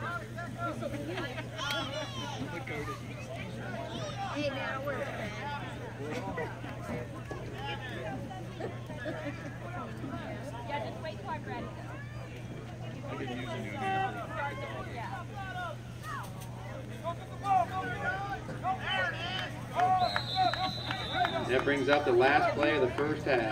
Hey, now we're back. Yeah, just wait till I'm ready. I could use a new That brings up the last play of the first half.